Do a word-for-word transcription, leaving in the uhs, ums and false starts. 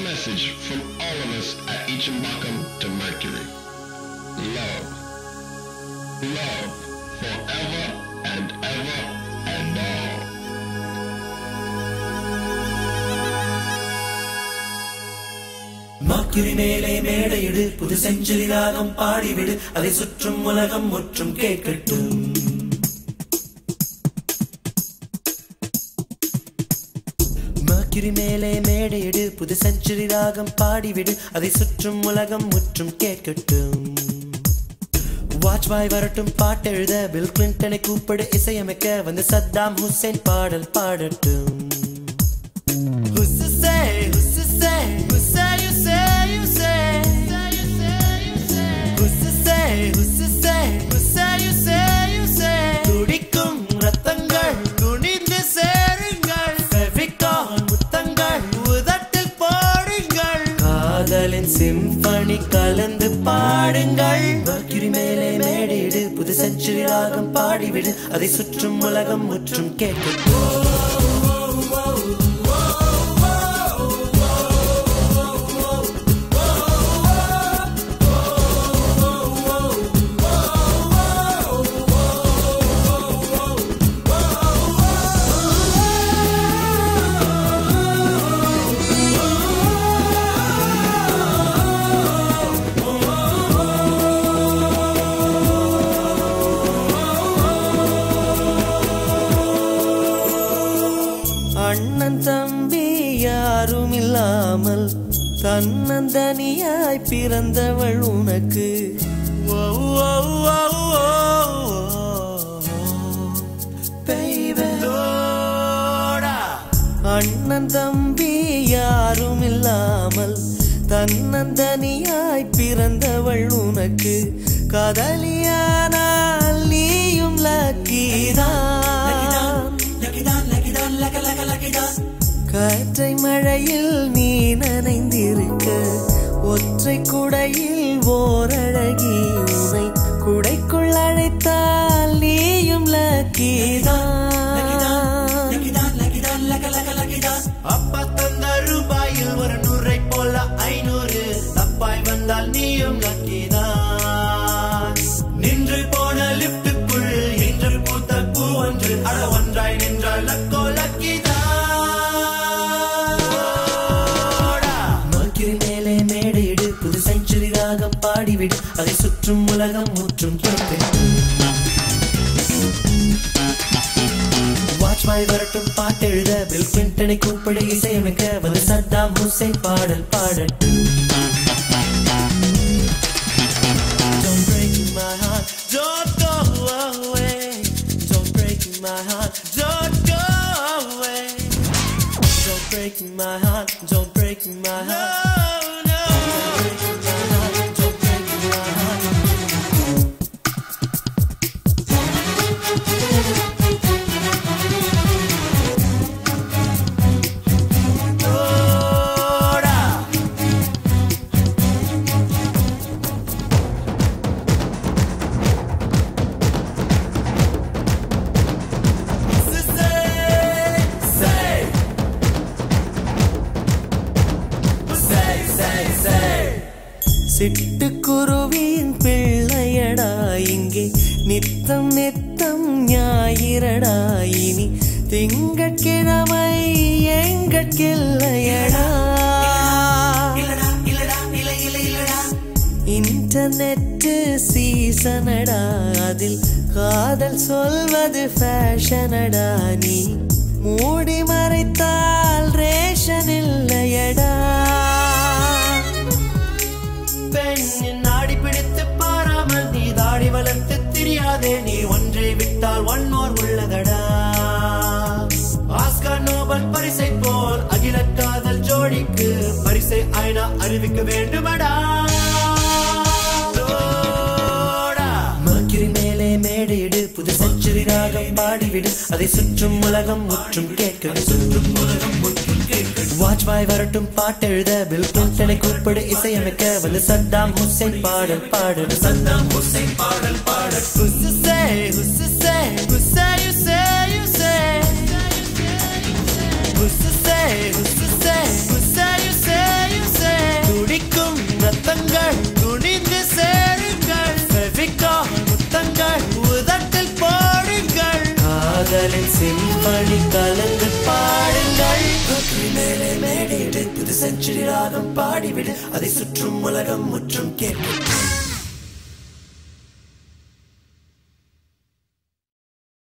message from all of us at Ichimbakum to Mercury. Love. Love forever and ever and all. Mercury மேலே மேடையிடு புது century ராகம் பாடிவிடு அதை சுற்றும் உலகம் முற்றும் கேட்கட்டும். Mercury மேலே மேடையிடு புது செஞ்சுரி ராகம் பாடிவிடு அதை சுற்றும் உலகம் முற்றும் கேட்கட்டும். வாஜ்பாய் வரட்டும் பாட்டெழுத பில் கிளின்டனை கூப்பிடு இசையமைக்க வந்து சத்தாம் ஹுசேன் பாடல் பாடட்டும். துடிக்கும் ரத்தங்கள் துணிந்து சேருங்கள் ஃபெவிகால் முத்தங்கள் உதட்டில் போடுங்கள் காதலின் சிம்பனி கலந்து பாடுங்கள். Mercury மேலே மேடையிடு புது செஞ்சுரி ராகம் பாடிவிடு அதை சுற்றும் உலகம் முற்றும் கேட்கட்டும். அண்ணன் தம்பி யாரும் இல்லாமல் தன்னந்தனியாய் பிறந்தவள் உனக்கு. அண்ணன் தம்பி யாரும் இல்லாமல் தன்னந்தனியாய் பிறந்தவள் உனக்கு. காதலியானால் நீயும் லக்கிதான். காற்றை மழையில் நீ நனைந்திருக்க ஒற்றை குடையில் ஓரழகி உனை குடைக்குள் அழைத்தால் நீயும் லக்கிதான். அப்பா தந்த ரூபாயில் ஒரு நூறை போல ஐநூறு தப்பாய் வந்தால் நீயும் லக்கிதான். நின்று போன லிப்டுக்குள் இன்று பூத்த பூ ஒன்று அட ஒன்றாய் நின்றால் லக்கோ லக்கிதான். புது செஞ்சுரி ராகம் பாடிவிடு அதை சுற்றும் உலகம் முற்றும் கேட்கட்டும். வாஜ்பாய் வரட்டும் பாட்டெழுத பில் கிளின்டனை கூப்பிடு இசையமைக்க வந்து சத்தாம் ஹுசேன் பாடல் பாடட்டும். Don't break my heart, don't go away. Don't break my heart, don't go away. Don't break my heart, don't break my heart. சிட்டுக்குருவியின் பிள்ளையடா இங்கே நித்தம் நித்தம் ஞாயிறடா இனி திங்கட்கிழமை எங்கட்கில்லையடா. இன்டர்நெட் சீசனடா அதில் காதல் சொல்வது ஃபேஷனடா. நீ மூடி மறைத்தால் ரேஷன் இல்லையடா. பெண்ணின் நாடி பிடித்து பாராமல் நீ தாடி வளர்த்து தெரியாதே. நீ ஒன்றை விட்டால் ஒன்னோர் உள்ளதடா. ஆஸ்கார் நோபல் பரிசை போல் அகில காதல் ஜோடிக்கு பரிசை ஐநா அறிவிக்க வேண்டுமடா. Mercury மேலே மேடையிடு புது செஞ்சுரி ராகம் பாடிவிடு அதை சுற்றும் உலகம் முற்றும் கேட்கட்டும். வாஜ்பாய் வரட்டும் பாட்டெழுத பில் கிளின்டனை கூப்பிடு இசையமைக்க வந்து சத்தாம் ஹுசேன் பாடல் பாடல். சத்தாம் ஹுசேன் பாடல் பாடல். Who's to say, who's to say, who's to say, who say you say you பகலின் சிம்பனி கலந்து பாடுங்கள். மேலே மேடையிடு புது செஞ்சுரி ராகம் பாடிவிடு, அதை சுற்றும் உலகம் முற்றும் கேட்கும்.